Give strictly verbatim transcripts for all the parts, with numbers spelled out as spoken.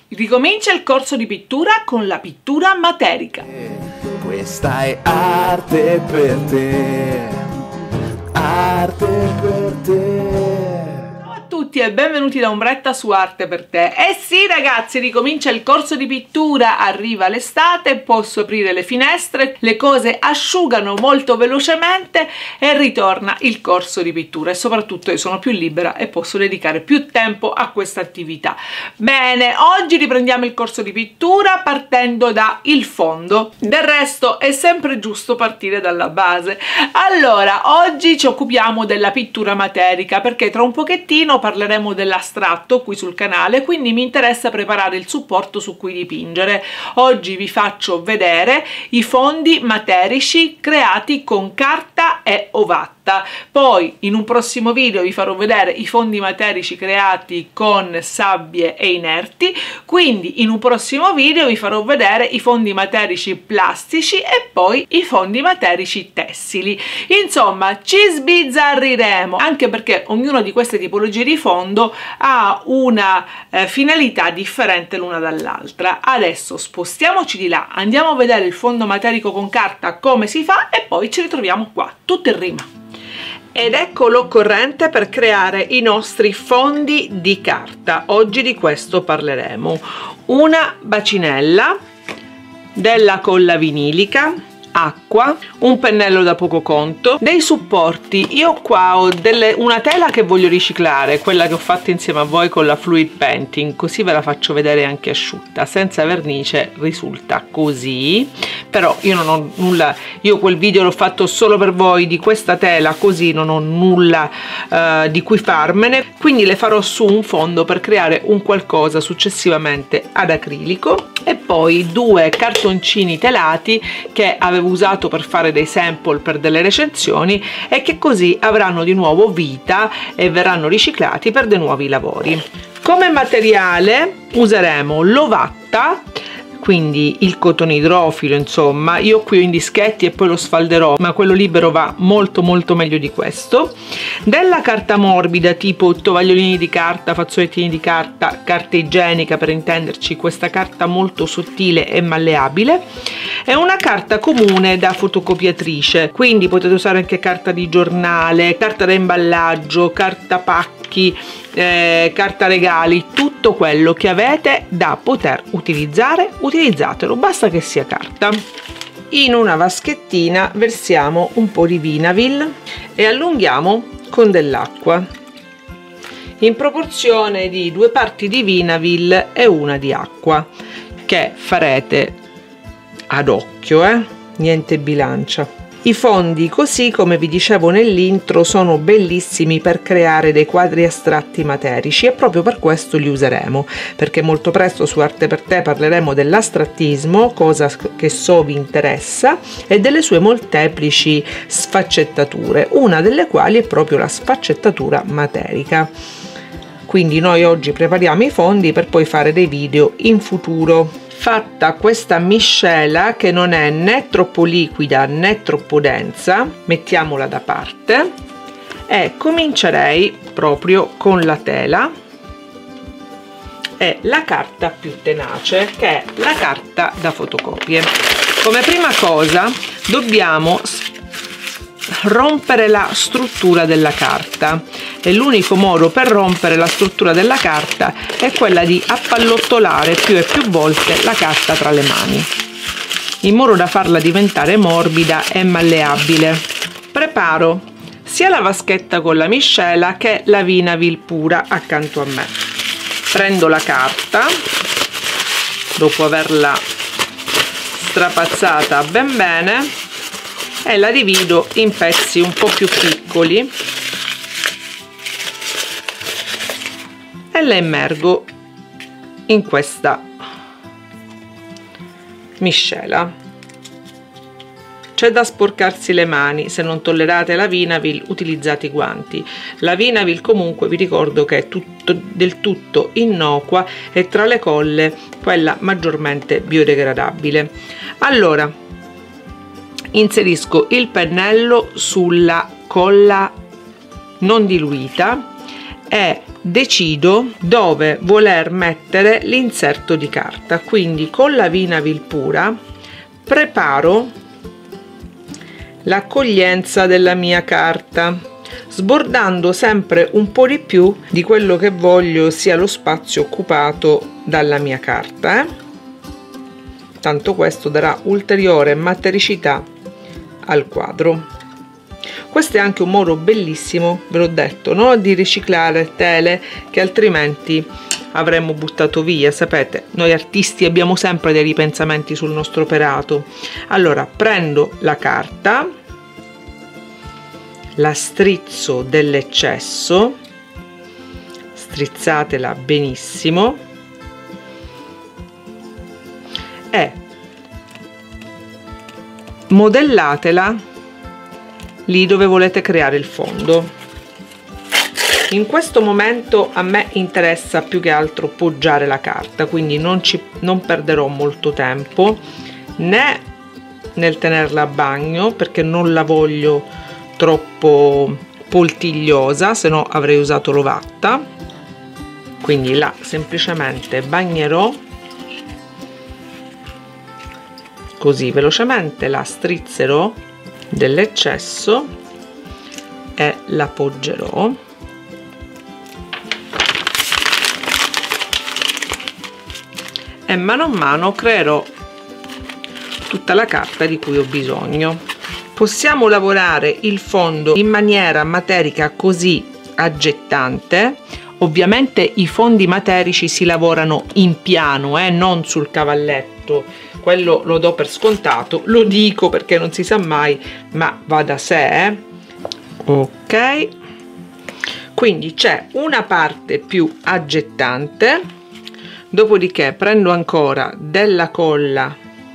Ricomincia il corso di pittura con la pittura materica. Questa è arte per te, arte per te. Ciao a tutti e benvenuti da Ombretta su Arte per te. Eh sì ragazzi, ricomincia il corso di pittura, arriva l'estate, posso aprire le finestre, le cose asciugano molto velocemente e ritorna il corso di pittura e soprattutto io sono più libera e posso dedicare più tempo a questa attività. Bene, oggi riprendiamo il corso di pittura partendo da il fondo. Del resto è sempre giusto partire dalla base. Allora, oggi ci occupiamo della pittura materica perché tra un pochettino parleremo dell'astratto qui sul canale, quindi mi interessa preparare il supporto su cui dipingere. Oggi vi faccio vedere i fondi materici creati con carta e ovatta. Poi in un prossimo video vi farò vedere i fondi materici creati con sabbie e inerti, quindi in un prossimo video vi farò vedere i fondi materici plastici e poi i fondi materici tessili. Insomma, ci sbizzarriremo, anche perché ognuna di queste tipologie di fondo ha una eh, finalità differente l'una dall'altra. Adesso spostiamoci di là, andiamo a vedere il fondo materico con carta come si fa e poi ci ritroviamo qua, tutto in rima. Ed ecco l'occorrente per creare i nostri fondi di carta. Oggi di questo parleremo. Una bacinella, della colla vinilica, acqua, un pennello da poco conto, dei supporti. Io qua ho delle, una tela che voglio riciclare, quella che ho fatto insieme a voi con la fluid painting, così ve la faccio vedere anche asciutta, senza vernice risulta così, però io non ho nulla, io quel video l'ho fatto solo per voi di questa tela, così non ho nulla uh, di cui farmene, quindi le farò su un fondo per creare un qualcosa successivamente ad acrilico. E poi due cartoncini telati che avevo usato per fare dei sample per delle recensioni e che così avranno di nuovo vita e verranno riciclati per dei nuovi lavori. Come materiale useremo l'ovatta, quindi il cotone idrofilo, insomma io qui ho in dischetti e poi lo sfalderò, ma quello libero va molto molto meglio di questo, della carta morbida tipo tovagliolini di carta, fazzolettini di carta, carta igienica per intenderci, questa carta molto sottile e malleabile, e una carta comune da fotocopiatrice, quindi potete usare anche carta di giornale, carta da imballaggio, carta pacchi, eh, carta regali, tutto quello che avete da poter utilizzare, utilizzatelo, basta che sia carta. In una vaschettina versiamo un po' di Vinavil e allunghiamo con dell'acqua in proporzione di due parti di Vinavil e una di acqua, che farete ad occhio, eh? Niente bilancia. I fondi, così come vi dicevo nell'intro, sono bellissimi per creare dei quadri astratti materici e proprio per questo li useremo, perché molto presto su Arte per te parleremo dell'astrattismo, cosa che so vi interessa, e delle sue molteplici sfaccettature, una delle quali è proprio la sfaccettatura materica. Quindi noi oggi prepariamo i fondi per poi fare dei video in futuro. Fatta questa miscela, che non è né troppo liquida né troppo densa, mettiamola da parte e comincerei proprio con la tela e la carta più tenace, che è la carta da fotocopie. Come prima cosa dobbiamo rompere la struttura della carta e l'unico modo per rompere la struttura della carta è quella di appallottolare più e più volte la carta tra le mani in modo da farla diventare morbida e malleabile. Preparo sia la vaschetta con la miscela che la Vinavil pura accanto a me. Prendo la carta dopo averla strapazzata ben bene e la divido in pezzi un po' più piccoli e la immergo in questa miscela. C'è da sporcarsi le mani, se non tollerate la Vinavil utilizzate i guanti. La Vinavil comunque vi ricordo che è tutto, del tutto innocua e tra le colle quella maggiormente biodegradabile. Allora inserisco il pennello sulla colla non diluita e decido dove voler mettere l'inserto di carta. Quindi con la Vinavil Pura preparo l'accoglienza della mia carta, sbordando sempre un po' di più di quello che voglio sia lo spazio occupato dalla mia carta, eh? Tanto questo darà ulteriore matericità al quadro. Questo è anche un modo bellissimo, ve l'ho detto, no? Di riciclare tele che altrimenti avremmo buttato via. Sapete, noi artisti abbiamo sempre dei ripensamenti sul nostro operato. Allora prendo la carta, la strizzo dell'eccesso, strizzatela benissimo e modellatela lì dove volete creare il fondo. In questo momento a me interessa più che altro poggiare la carta, quindi non, ci, non perderò molto tempo né nel tenerla a bagno, perché non la voglio troppo poltigliosa, se no avrei usato l'ovatta. Quindi la semplicemente bagnerò così velocemente, la strizzerò dell'eccesso e la poggerò. E mano a mano creerò tutta la carta di cui ho bisogno. Possiamo lavorare il fondo in maniera materica così aggettante. Ovviamente i fondi materici si lavorano in piano, eh, non sul cavalletto, quello lo do per scontato, lo dico perché non si sa mai, ma va da sé, eh. Ok, quindi c'è una parte più aggettante, dopodiché prendo ancora della colla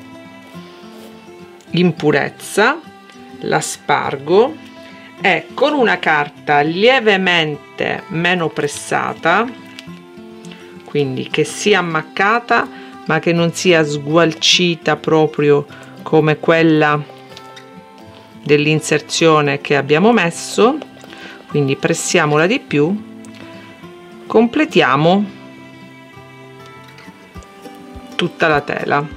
in purezza, la spargo e con una carta lievemente meno pressata, quindi che sia ammaccata ma che non sia sgualcita proprio come quella dell'inserzione che abbiamo messo, quindi pressiamola di più, completiamo tutta la tela.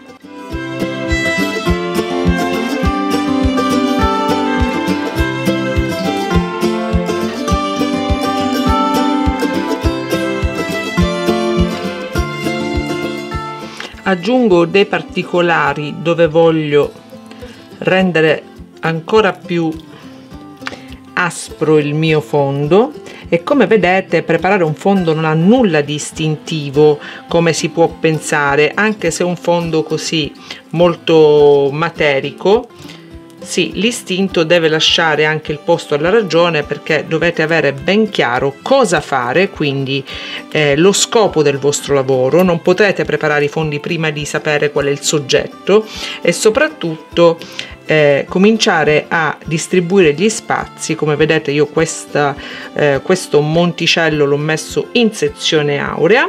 Aggiungo dei particolari dove voglio rendere ancora più aspro il mio fondo, e come vedete preparare un fondo non ha nulla di istintivo come si può pensare, anche se è un fondo così molto materico. Sì, l'istinto deve lasciare anche il posto alla ragione, perché dovete avere ben chiaro cosa fare, quindi eh, lo scopo del vostro lavoro. Non potrete preparare i fondi prima di sapere qual è il soggetto, e soprattutto eh, cominciare a distribuire gli spazi. Come vedete io questa, eh, questo monticello l'ho messo in sezione aurea,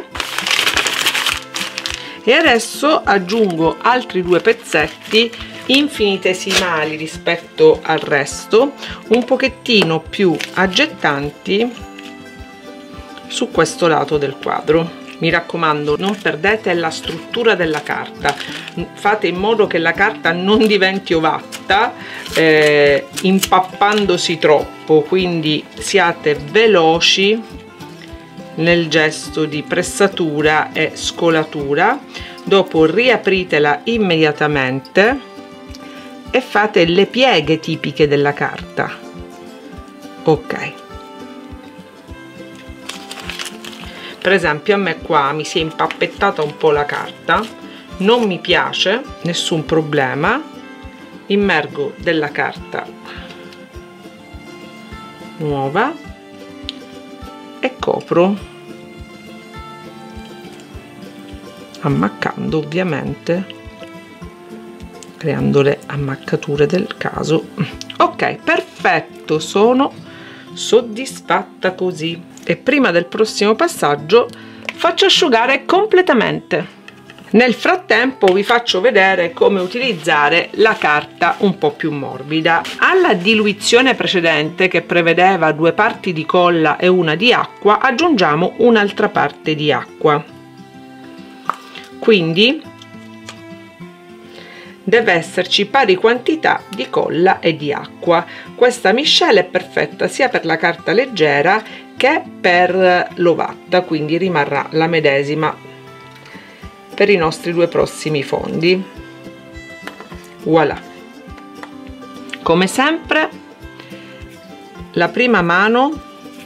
e adesso aggiungo altri due pezzetti infinitesimali rispetto al resto, un pochettino più aggettanti su questo lato del quadro. Mi raccomando, non perdete la struttura della carta, fate in modo che la carta non diventi ovatta eh, impappandosi troppo, quindi siate veloci nel gesto di pressatura e scolatura. Dopo riapritela immediatamente e fate le pieghe tipiche della carta. Ok, per esempio a me qua mi si è impappettata un po' la carta, non mi piace, nessun problema, immergo della carta nuova e copro, ammaccando ovviamente, creando le ammaccature del caso. Ok, perfetto, sono soddisfatta così. E prima del prossimo passaggio faccio asciugare completamente. Nel frattempo vi faccio vedere come utilizzare la carta un po' più morbida. Alla diluizione precedente, che prevedeva due parti di colla e una di acqua, aggiungiamo un'altra parte di acqua. Quindi deve esserci pari quantità di colla e di acqua. Questa miscela è perfetta sia per la carta leggera che per l'ovatta, quindi rimarrà la medesima per i nostri due prossimi fondi. Voilà. Come sempre, la prima mano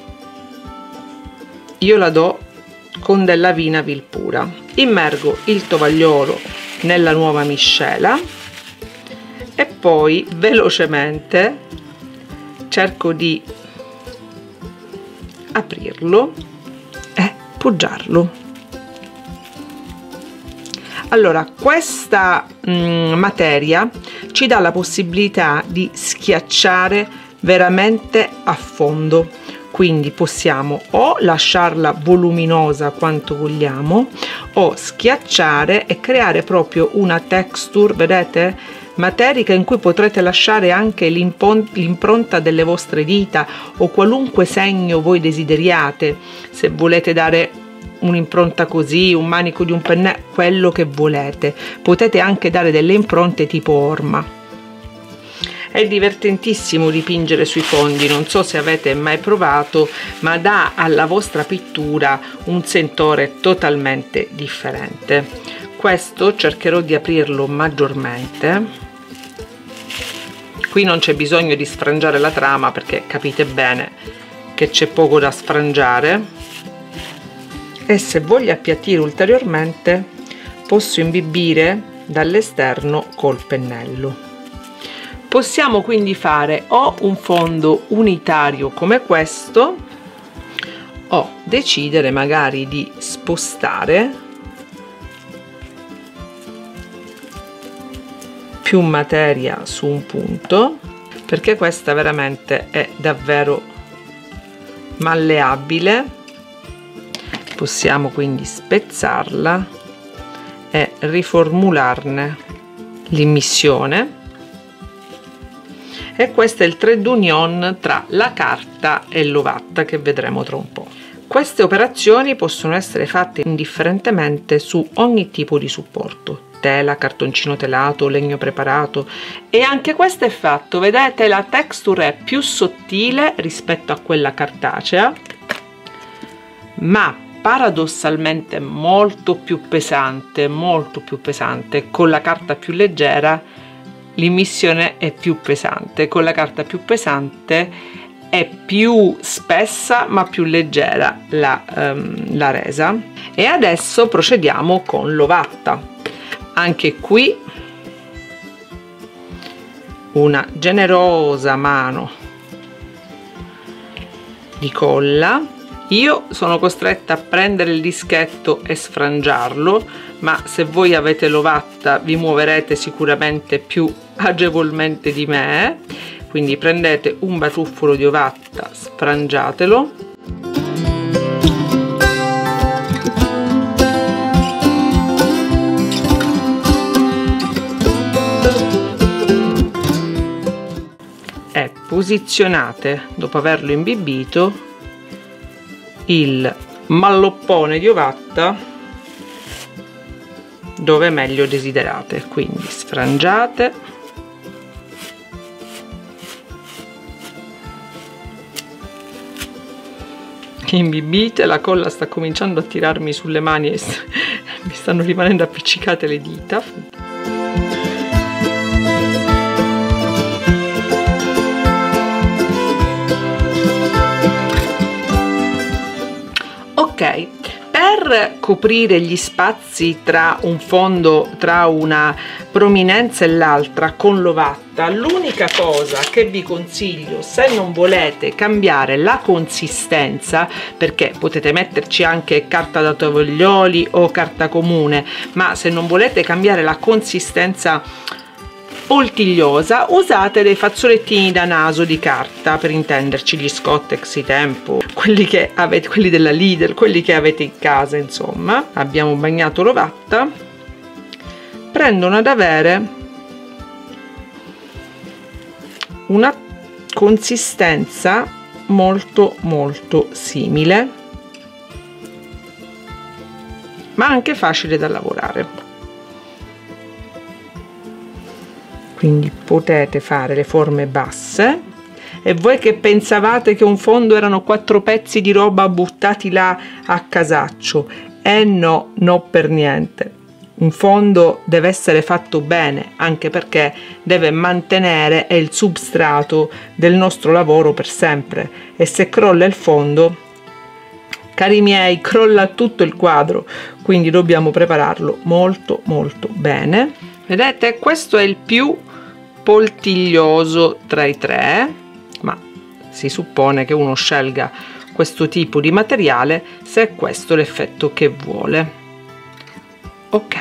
io la do con della Vinavil pura. Immergo il tovagliolo nella nuova miscela e poi velocemente cerco di aprirlo e poggiarlo. Allora, questa mh, materia ci dà la possibilità di schiacciare veramente a fondo, quindi possiamo o lasciarla voluminosa quanto vogliamo o schiacciare e creare proprio una texture, vedete, materica, in cui potrete lasciare anche l'impronta delle vostre dita o qualunque segno voi desideriate. Se volete dare un'impronta così, un manico di un pennello, quello che volete. Potete anche dare delle impronte tipo orma. È divertentissimo dipingere sui fondi, non so se avete mai provato, ma dà alla vostra pittura un sentore totalmente differente. Questo cercherò di aprirlo maggiormente. Qui non c'è bisogno di sfrangiare la trama, perché capite bene che c'è poco da sfrangiare. E se voglio appiattire ulteriormente posso imbibire dall'esterno col pennello. Possiamo quindi fare o un fondo unitario come questo o decidere magari di spostare più materia su un punto, perché questa veramente è davvero malleabile. Possiamo quindi spezzarla e riformularne l'immissione. E questo è il trade union tra la carta e l'ovatta, che vedremo tra un po'. Queste operazioni possono essere fatte indifferentemente su ogni tipo di supporto: tela, cartoncino telato, legno preparato, e anche questo è fatto, vedete, la texture è più sottile rispetto a quella cartacea, ma paradossalmente molto più pesante, molto più pesante. Con la carta più leggera l'immissione è più pesante, con la carta più pesante è più spessa ma più leggera la, um, la resa. E adesso procediamo con l'ovatta. Anche qui una generosa mano di colla. Io sono costretta a prendere il dischetto e sfrangiarlo, ma se voi avete l'ovatta vi muoverete sicuramente più agevolmente di me. Quindi prendete un batuffolo di ovatta, sfrangiatelo. E posizionate, dopo averlo imbibito, il malloppone di ovatta dove meglio desiderate. Quindi sfrangiate, imbibite. La colla sta cominciando a tirarmi sulle mani e mi stanno rimanendo appiccicate le dita. Ok, per coprire gli spazi tra un fondo, tra una prominenza e l'altra con l'ovatta, l'unica cosa che vi consiglio, se non volete cambiare la consistenza, perché potete metterci anche carta da tovaglioli o carta comune, ma se non volete cambiare la consistenza poltigliosa, usate dei fazzolettini da naso di carta, per intenderci gli Scottex di tempo, quelli che avete, quelli della Lidl, quelli che avete in casa. Insomma, abbiamo bagnato l'ovatta prendono ad avere una consistenza molto molto simile, ma anche facile da lavorare. Quindi potete fare le forme basse. E voi che pensavate che un fondo erano quattro pezzi di roba buttati là a casaccio, e no, no per niente. Un fondo deve essere fatto bene, anche perché deve mantenere il substrato del nostro lavoro per sempre, e se crolla il fondo, cari miei, crolla tutto il quadro, quindi dobbiamo prepararlo molto molto bene. Vedete, questo è il più poltiglioso tra i tre, ma si suppone che uno scelga questo tipo di materiale se è questo l'effetto che vuole. Ok,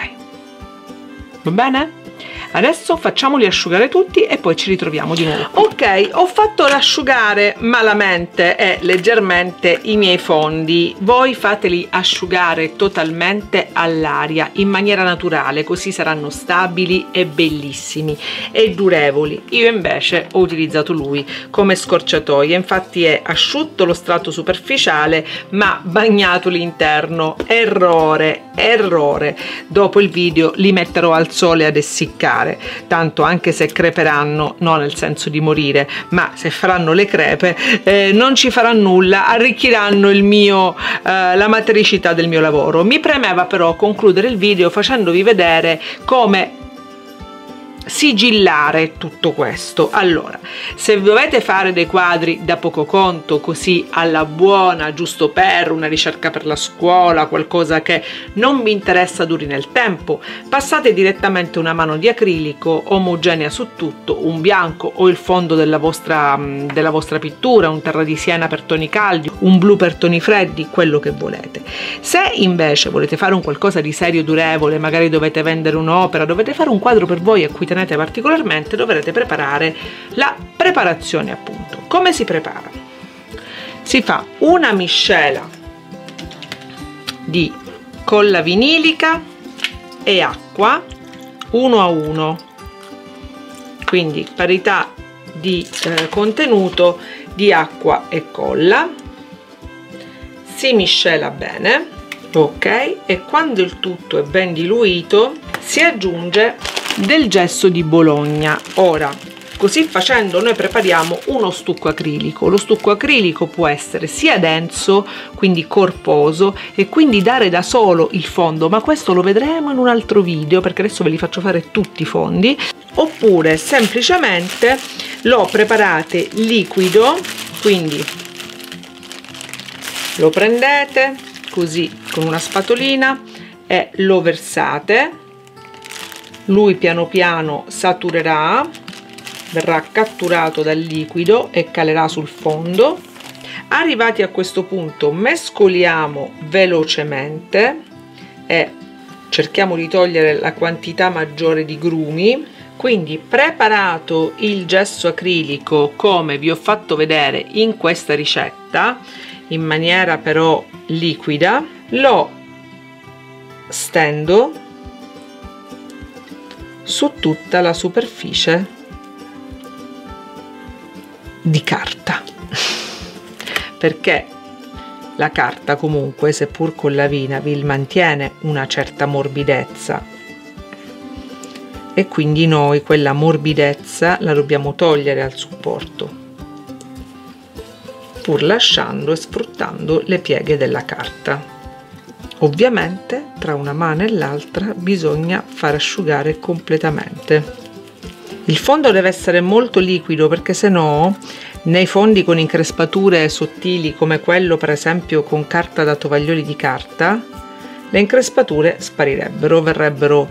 va bene? Adesso facciamoli asciugare tutti e poi ci ritroviamo di nuovo. Ok, ho fatto asciugare malamente e leggermente i miei fondi. Voi fateli asciugare totalmente all'aria in maniera naturale, così saranno stabili e bellissimi e durevoli. Io invece ho utilizzato lui come scorciatoia, infatti è asciutto lo strato superficiale ma bagnato l'interno. Errore, errore. Dopo il video li metterò al sole ad essiccare, tanto anche se creperanno, non nel senso di morire, ma se faranno le crepe eh, non ci farà nulla, arricchiranno il mio eh, la matericità del mio lavoro. Mi premeva però concludere il video facendovi vedere come sigillare tutto questo. Allora, se dovete fare dei quadri da poco conto, così alla buona, giusto per una ricerca per la scuola, qualcosa che non vi interessa duri nel tempo, passate direttamente una mano di acrilico omogenea su tutto, un bianco o il fondo della vostra, della vostra pittura, un terra di siena per toni caldi, un blu per toni freddi, quello che volete. Se invece volete fare un qualcosa di serio, durevole, magari dovete vendere un'opera, dovete fare un quadro per voi a cui tenete particolarmente, dovrete preparare la preparazione. Appunto, come si prepara? Si fa una miscela di colla vinilica e acqua uno a uno, quindi parità di eh, contenuto di acqua e colla. Si miscela bene, ok, e quando il tutto è ben diluito si aggiunge del gesso di Bologna. Ora, così facendo noi prepariamo uno stucco acrilico. Lo stucco acrilico può essere sia denso, quindi corposo, e quindi dare da solo il fondo, ma questo lo vedremo in un altro video perché adesso ve li faccio fare tutti i fondi, oppure semplicemente lo preparate liquido, quindi lo prendete così con una spatolina e lo versate. Lui piano piano saturerà, verrà catturato dal liquido e calerà sul fondo. Arrivati a questo punto mescoliamo velocemente e cerchiamo di togliere la quantità maggiore di grumi. Quindi, preparato il gesso acrilico come vi ho fatto vedere in questa ricetta, in maniera però liquida, lo stendo su tutta la superficie di carta, perché la carta comunque, seppur con la Vinavil, mantiene una certa morbidezza e quindi noi quella morbidezza la dobbiamo togliere al supporto, pur lasciando e sfruttando le pieghe della carta. Ovviamente tra una mano e l'altra bisogna far asciugare completamente. Il fondo deve essere molto liquido, perché se no nei fondi con increspature sottili come quello per esempio con carta da tovaglioli di carta, le increspature sparirebbero, verrebbero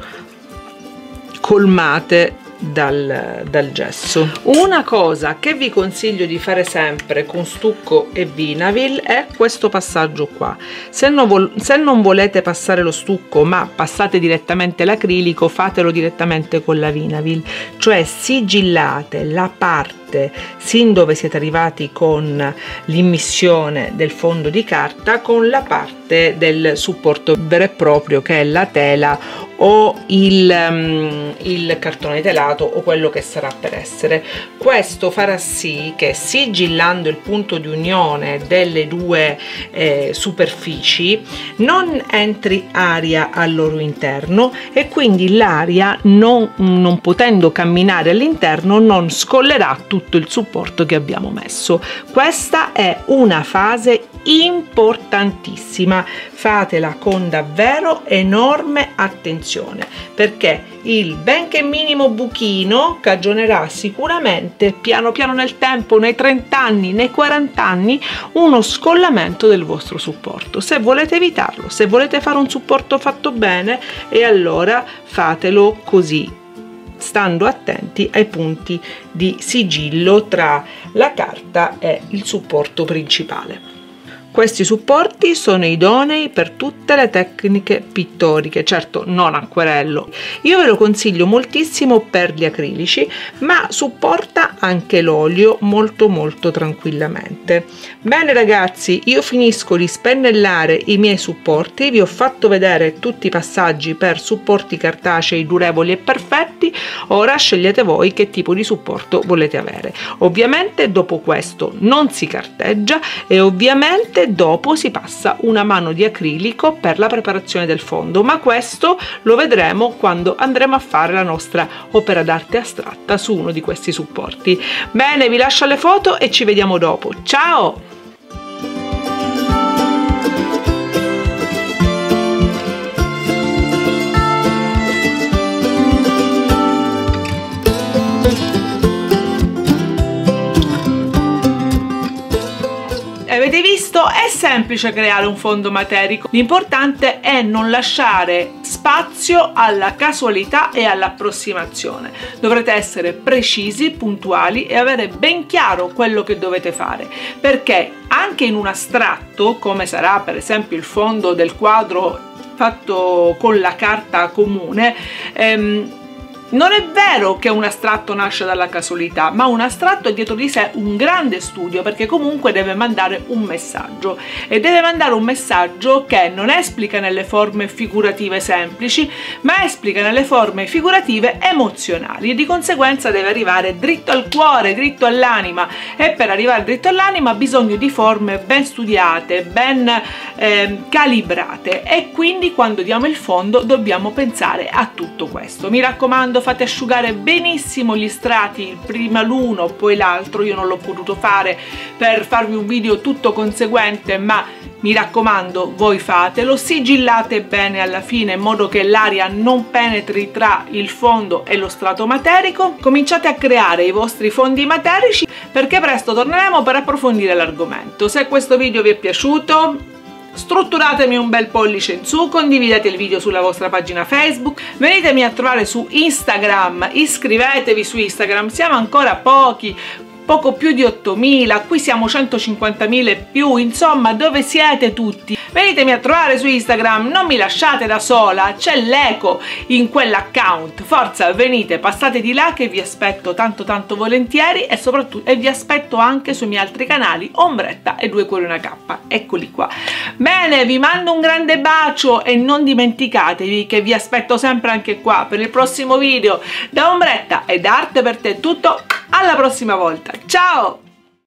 colmate dal, dal gesso. Una cosa che vi consiglio di fare sempre con stucco e Vinavil è questo passaggio qua. Se non, vol se non volete passare lo stucco ma passate direttamente l'acrilico, fatelo direttamente con la Vinavil, cioè sigillate la parte parte sin dove siete arrivati con l'immissione del fondo di carta con la parte del supporto vero e proprio, che è la tela o il, um, il cartone telato o quello che sarà per essere. Questo farà sì che, sigillando il punto di unione delle due eh, superfici, non entri aria al loro interno e quindi l'aria, non, non potendo camminare all'interno, non scollerà tutto il supporto che abbiamo messo. Questa è una fase importantissima, fatela con davvero enorme attenzione, perché il benché minimo buchino cagionerà sicuramente piano piano nel tempo, nei trenta anni, nei quaranta anni, uno scollamento del vostro supporto. Se volete evitarlo, se volete fare un supporto fatto bene, e allora fatelo così, stando attenti ai punti di sigillo tra la carta e il supporto principale. Questi supporti sono idonei per tutte le tecniche pittoriche, certo non acquerello. Io ve lo consiglio moltissimo per gli acrilici, ma supporta anche l'olio molto molto tranquillamente. Bene ragazzi, io finisco di spennellare i miei supporti, vi ho fatto vedere tutti i passaggi per supporti cartacei durevoli e perfetti. Ora scegliete voi che tipo di supporto volete avere. Ovviamente dopo questo non si carteggia e ovviamente dopo si passa una mano di acrilico per la preparazione del fondo, ma questo lo vedremo quando andremo a fare la nostra opera d'arte astratta su uno di questi supporti. Bene, vi lascio alle foto e ci vediamo dopo. Ciao! Avete visto? È semplice creare un fondo materico, l'importante è non lasciare spazio alla casualità e all'approssimazione. Dovrete essere precisi, puntuali e avere ben chiaro quello che dovete fare, perché anche in un astratto, come sarà per esempio il fondo del quadro fatto con la carta comune, ehm, non è vero che un astratto nasce dalla casualità, ma un astratto è dietro di sé un grande studio, perché comunque deve mandare un messaggio e deve mandare un messaggio che non esplica nelle forme figurative semplici, ma esplica nelle forme figurative emozionali, e di conseguenza deve arrivare dritto al cuore, dritto all'anima, e per arrivare dritto all'anima ha bisogno di forme ben studiate, ben eh, calibrate, e quindi quando diamo il fondo dobbiamo pensare a tutto questo. Mi raccomando, fate asciugare benissimo gli strati, prima l'uno poi l'altro. Io non l'ho potuto fare per farvi un video tutto conseguente, ma mi raccomando, voi fatelo, sigillate bene alla fine in modo che l'aria non penetri tra il fondo e lo strato materico. Cominciate a creare i vostri fondi materici, perché presto torneremo per approfondire l'argomento. Se questo video vi è piaciuto, strutturatemi un bel pollice in su, condividete il video sulla vostra pagina Facebook, venitemi a trovare su Instagram, iscrivetevi su Instagram, siamo ancora pochi, poco più di ottomila, qui siamo centocinquantamila e più, insomma dove siete tutti? Venitemi a trovare su Instagram, non mi lasciate da sola, c'è l'eco in quell'account, forza venite, passate di là che vi aspetto tanto tanto volentieri, e soprattutto e vi aspetto anche sui miei altri canali Ombretta e Due Cuori Una Cappa, eccoli qua. Bene, vi mando un grande bacio e non dimenticatevi che vi aspetto sempre anche qua per il prossimo video. Da Ombretta e da Arte per Te è tutto, alla prossima volta, ciao!